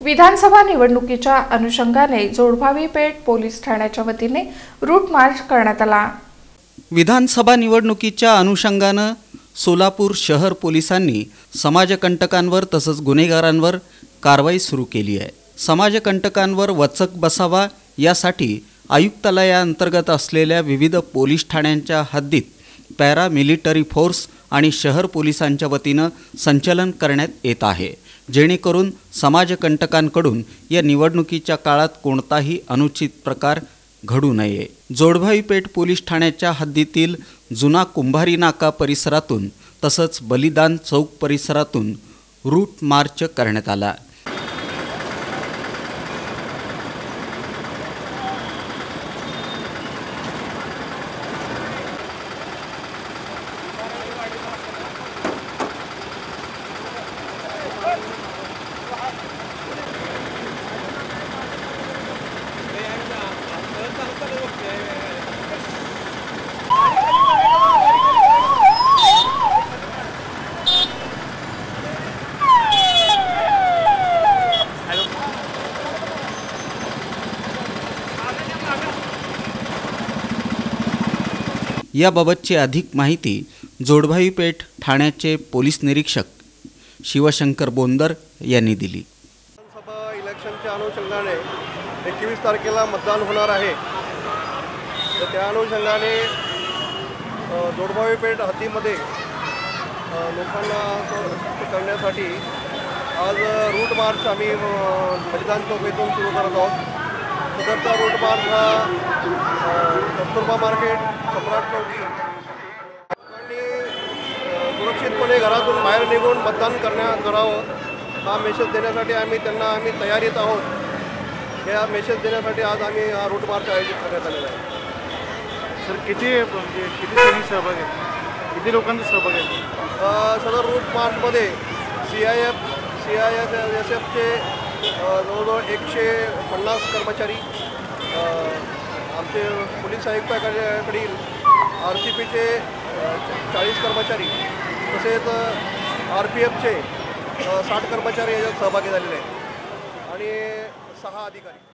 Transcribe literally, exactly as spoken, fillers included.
विधानसभा निवडणुकीच्या अनुषंगाने जोडभावी पेठ पोलीस ठाण्याच्या वतीने रूट मार्च करण्यात आला। विधानसभा निवडणुकीच्या अनुषंगाने सोलापूर शहर पोलिसांनी समाजकंटकांवर तसंच गुन्हेगारांवर कारवाई सुरू केली आहे। समाजकंटकांवर वचक बसावा यासाठी आयुक्तालयाअंतर्गत असलेल्या विविध पोलीस ठाण्यांच्या हद्दीत पॅरा मिलिटरी फोर्स आणि शहर पोलिसांच्या वतीने संचलन करण्यात येत आहे, जेणेकरून समाजकंटकांकडून या निवडणुकीच्या काळात कोणताही अनुचित प्रकार घडू नये। जोडभावी पेठ पोलीस ठाण्याच्या हद्दीतील जुना कुंभारी नाका परिसरातून तसंच बलिदान चौक परिसरातून रूट मार्च करण्यात आला। याबाबतची अधिक माहिती जोडभावी पेठ ठाण्याचे पोलीस निरीक्षक शिवशंकर बोंदर यांनी दिली। विधानसभा इलेक्शनच्या अनुषंगाने एकवीस तारखेला मतदान होणार आहे, तर त्या अनुषंगाने जोडभावी पेठ हद्दीमध्ये लोकांना करण्यासाठी आज रूट मार्च आम्ही बलिदान चौक येथून सुरू करत आहोत। सदरचा रूट मार्च हा कस्तुरबा मार्केट, सम्राट चौकी आणि सुरक्षितपणे घरातून बाहेर निघून मतदान करण्या करावं हा मेसेज देण्यासाठी आम्ही त्यांना आम्ही तयारीत आहोत। या मेसेज देण्यासाठी आज आम्ही हा रूट मार्च आयोजित करण्यात आलेला आहे। सर किती म्हणजे किती जणी सहभाग आहे, किती लोकांचा सहभाग आहे? सदर रूट मार्चमध्ये C I F C I S S एफचे जवळजवळ एकशे पन्नास कर्मचारी, आमचे पोलीस आयुक्ताकडील आर सी पीचे चाळीस कर्मचारी तसेच आर पी एफचे साठ कर्मचारी याच्यात सहभागी झालेले आहेत आणि सहा अधिकारी।